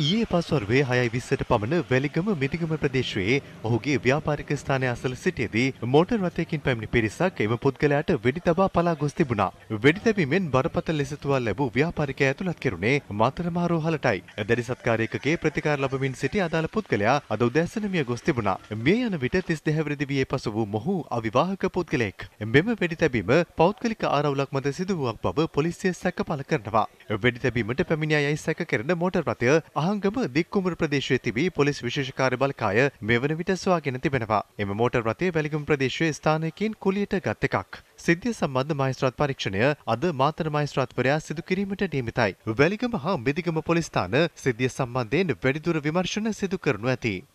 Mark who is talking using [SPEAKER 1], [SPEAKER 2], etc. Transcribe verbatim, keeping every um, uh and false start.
[SPEAKER 1] ඊයේ පස්වරුවේ හයයි විස්සට පමණ වැලිගම මිදිගම ප්‍රදේශයේ ඔහුගේ ව්‍යාපාරික ස්ථානය අසල සිටියේදී මෝටර් රථයකින් පැමිණි පිරිසක් එම පුද්ගලයාට වෙඩි තබා පලා ගොස් තිබුණා. වෙඩි තැබීමෙන් බරපතල ලෙස තුවාල ලැබූ ව්‍යාපාරිකයා ඇතුළත් කෙරුණේ මාතර රෝහලටයි. දැඩි සත්කාරයකගේ ප්‍රතිකාර ලබමින් සිටි අදාළ පුද්ගලයා අද උදෑසන මිය ගොස් තිබුණා. මිය යන විට තිස් දෙක හැවිරිදි වියේ පසු වූ මොහු අවිවාහක පුද්ගලයෙක්. මෙම වෙඩි තැබීම පෞද්ගලික ආරවුලක් මත සිදු වූවක් බව පොලිසිය සැක පළ කරනවා. වෙඩි තැබීමට පැමිණි අයයි සැක කරන මෝටර් රථය අහංගම දික්කුමර ප්‍රදේශයේ තිබී පොලිස් විශේෂ කාර්ය බළකාය මෙවන විට සොයාගෙන තිබෙනවා. එම මෝටර් රථය වැලිගම ප්‍රදේශයේ ස්ථානයකින් කුලියට ගත් එකක්. සිද්ධිය සම්බන්ධ මහේස්ත්‍රාත් පරීක්ෂණය අද මාතර මහේස්ත්‍රාත්වරයා සිදු කිරීමට නියමිතයි. වැලිගම හා මිදිගම පොලිස් ස්ථාන සිද්ධිය සම්බන්ධයෙන් වැඩිදුර විමර්ශන සිදු කරනු ඇති.